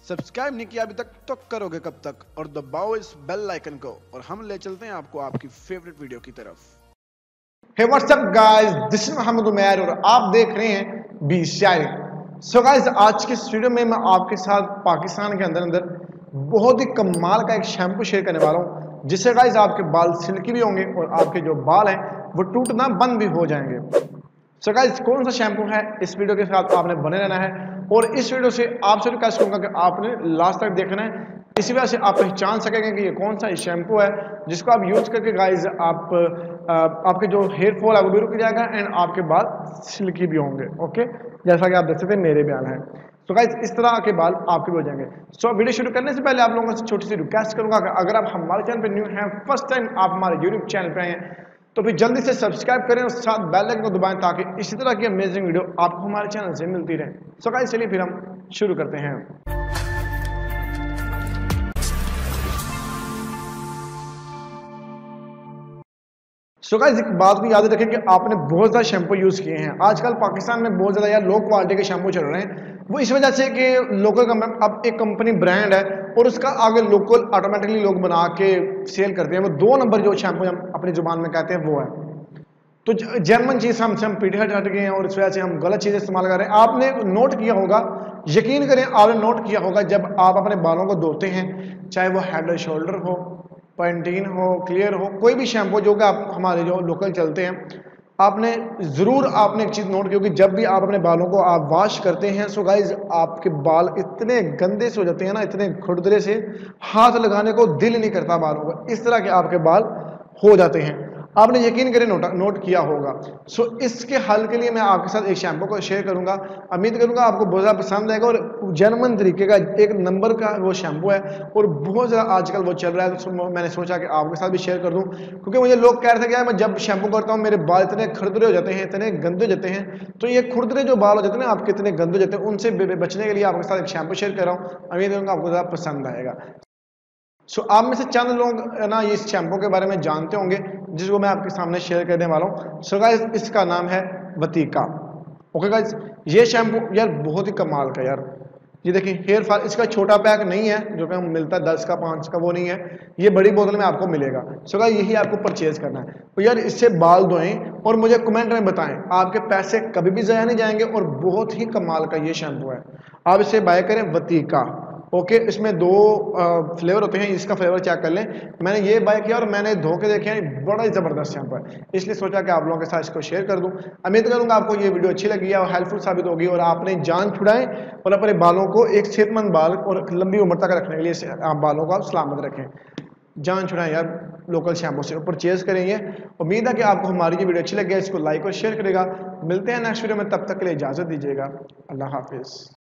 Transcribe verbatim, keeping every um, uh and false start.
Subscribe नहीं किया अभी तक तो करोगे कब तक, और दबाओ इस बेल आइकन को और हम ले चलते हैं आपको आपकी फेवरेट वीडियो की तरफ। Hey what's guys, this is Mohammad Umair और आप देख रहे हैं बी शायरी। सो गाइस, आज के इस वीडियो में मैं आपके साथ पाकिस्तान के अंदर अंदर बहुत ही कमाल का एक शैम्पू शेयर करने वाला हूं, जिससे गाइस आपके बाल सिल्की भी होंगे और आपके जो बाल हैं वो टूटना बंद भी हो जाएंगे। सो गाइस, कौन सा शैम्पू है इस वीडियो के साथ आपने बने रहना है और इस वीडियो से आपसे रिक्वेस्ट करूंगा कि आपने लास्ट तक देखना है। इसी वजह से आप पहचान सकेंगे कि ये कौन सा शैम्पू है जिसको आप यूज करके गाइस आप आ, आपके जो हेयर फॉल है वो भी रुक जाएगा एंड आपके बाल सिल्की भी होंगे। ओके, जैसा कि आप देख सकते हैं मेरे बाल हैं। तो गाइस, इस तरह के बाल आपके भी हो जाएंगे। सो वीडियो शुरू करने से पहले आप लोगों से छोटी सी रिक्वेस्ट करूंगा कि अगर आप हमारे चैनल पर न्यू हैं, फर्स्ट टाइम आप हमारे यूट्यूब चैनल पर आए हैं, तो फिर जल्दी से सब्सक्राइब करें और साथ बेल आइकन को दबाएं ताकि इसी तरह की अमेजिंग वीडियो आपको हमारे चैनल से मिलती रहे। सो गाइस, चलिए फिर हम शुरू करते हैं। सो गाइस, एक बात को याद रखें कि आपने बहुत ज़्यादा शैम्पू यूज़ किए हैं। आजकल पाकिस्तान में बहुत ज़्यादा यार लो क्वालिटी के शैम्पू चल रहे हैं। वो इस वजह से कि लोकल अब एक कंपनी ब्रांड है और उसका आगे लोकल ऑटोमेटिकली लोग बना के सेल करते हैं। वो दो नंबर जो शैम्पू हम अपनी जुबान में कहते हैं वो है। तो जर्मन चीज़ हमसे हम पीछे हट हट गए हैं और इस वजह से हम गलत चीज़ें इस्तेमाल कर रहे हैं। आपने नोट किया होगा, यकीन करें आपने नोट किया होगा, जब आप अपने बालों को धोते हैं, चाहे वो हेड एंड शोल्डर हो, पैंटीन हो, क्लियर हो, कोई भी शैम्पू जो कि आप हमारे जो लोकल चलते हैं, आपने ज़रूर आपने एक चीज़ नोट की होगी, जब भी आप अपने बालों को आप वॉश करते हैं सो गाइज आपके बाल इतने गंदे से हो जाते हैं ना, इतने खुरदरे से हाथ लगाने को दिल नहीं करता बालों को, इस तरह के आपके बाल हो जाते हैं। आपने यकीन करें नोट नोट किया होगा। सो इसके हल के लिए मैं आपके साथ एक शैम्पू को शेयर करूंगा। उम्मीद करूंगा आपको बहुत ज़्यादा पसंद आएगा और जर्मन तरीके का एक नंबर का वो शैम्पू है और बहुत ज़्यादा आजकल वो चल रहा है। तो मैंने सोचा कि आपके साथ भी शेयर कर दूं, क्योंकि मुझे लोग कह रहे थे कि मैं जब शैम्पू करता हूँ मेरे बाल इतने खुरदरे हो जाते हैं, इतने गंदे हो जाते हैं। तो ये खुरदरे जो बाल हो जाते हैं ना आपके, इतने गंदे हो जाते हैं, उनसे बचने के लिए आपके साथ एक शैम्पू शेयर कर रहा हूँ। उम्मीद करूँगा आपको ज़्यादा पसंद आएगा। सो so, आप में से चंद लोग ना ये इस शैम्पू के बारे में जानते होंगे जिसको मैं आपके सामने शेयर करने वाला हूँ। सो गाइस, इसका नाम है वतीका। ओके गाइस, ये शैम्पू यार बहुत ही कमाल का यार। ये देखिए हेयर फॉल, इसका छोटा पैक नहीं है जो कि हम मिलता है दस का पाँच का, वो नहीं है, ये बड़ी बोतल में आपको मिलेगा। सो गाइस, यही आपको परचेज करना है। तो यार इससे बाल धोएं और मुझे कमेंट में बताएं, आपके पैसे कभी भी ज़ाया नहीं जाएंगे और बहुत ही कमाल का ये शैम्पू है। आप इसे बाय करें वतीका। ओके okay, इसमें दो फ्लेवर होते हैं, इसका फ्लेवर चेक कर लें। मैंने ये बाय किया और मैंने धो के देखे हैं, बड़ा ही ज़बरदस्त शैम्पू है, इसलिए सोचा कि आप लोगों के साथ इसको शेयर कर दूं। उम्मीद करूंगा आपको ये वीडियो अच्छी लगी है और हेल्पफुल साबित होगी और आपने जान छुड़ाएं और अपने बालों को एक सेहतमंद बाल और लंबी उम्र तक रखने के लिए आप बालों को आप सलामत रखें। जान छुड़ाएं यार लोकल शैम्पू से परचेज करेंगे। उम्मीद है कि आपको हमारी ये वीडियो अच्छी लगी है, इसको लाइक और शेयर करेगा। मिलते हैं नेक्स्ट वीडियो में, तब तक के लिए इजाज़त दीजिएगा। अल्लाह हाफिज़।